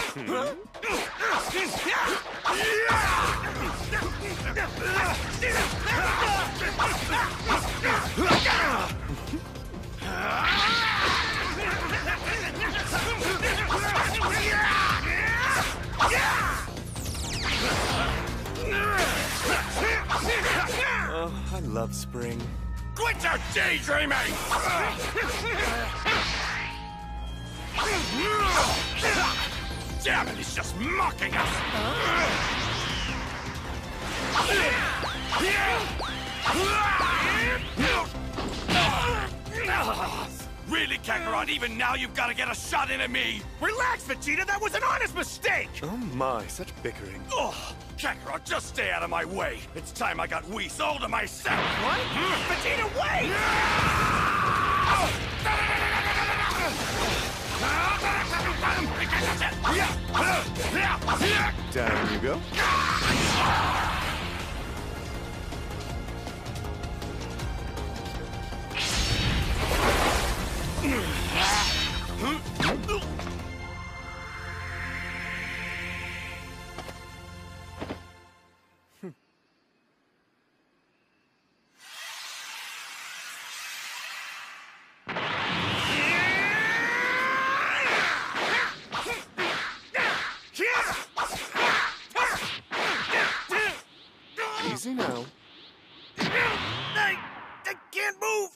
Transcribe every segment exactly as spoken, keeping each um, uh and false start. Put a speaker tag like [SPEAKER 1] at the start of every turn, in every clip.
[SPEAKER 1] Oh, I love spring.
[SPEAKER 2] Quit your daydreaming! Damn it, he's just mocking us! Really, Kakarot? Even now you've got to get a shot in at me!
[SPEAKER 3] Relax, Vegeta! That was an honest mistake!
[SPEAKER 1] Oh my, such bickering.
[SPEAKER 2] Oh, Kakarot, just stay out of my way. It's time I got whis all to myself.
[SPEAKER 3] What? Vegeta, wait!
[SPEAKER 1] Down you go. Easy now.
[SPEAKER 3] I, I can't move!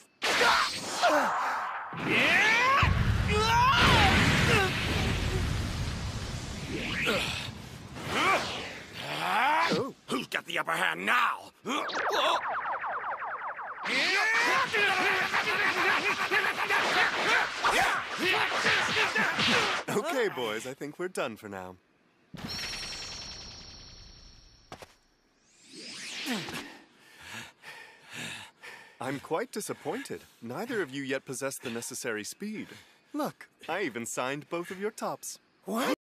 [SPEAKER 1] Oh.
[SPEAKER 2] Who's got the upper hand now?
[SPEAKER 1] Okay, boys, I think we're done for now. I'm quite disappointed. Neither of you yet possess the necessary speed. Look, I even signed both of your tops.
[SPEAKER 3] What?